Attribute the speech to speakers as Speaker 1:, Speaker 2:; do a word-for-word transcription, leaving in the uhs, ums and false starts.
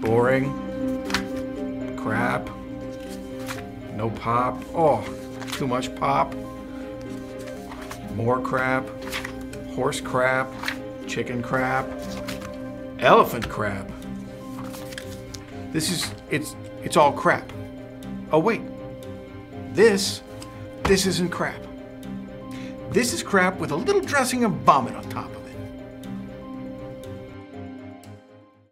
Speaker 1: Boring. Crap. No pop. Oh, too much pop. More crap. Horse crap. Chicken crap. Elephant crap. This is, it's, it's all crap. Oh wait, this, this isn't crap. This is crap with a little dressing of vomit on top of it.